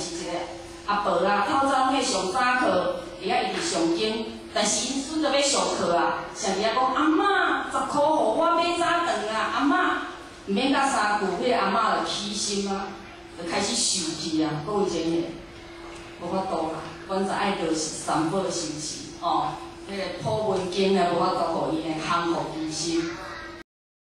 是一个阿婆啊，透早迄上早课，伊遐伊伫上经，但是因孙都要上课啊，上伫遐讲阿嬷10箍互我买早饭啊，阿嬷毋免甲3句，迄个阿嬷就起心啊，就开始受气啊，讲伊前个无法度啦，阮就爱着是三宝是毋是？哦，迄个普文经啊，无法度互伊个康复医心。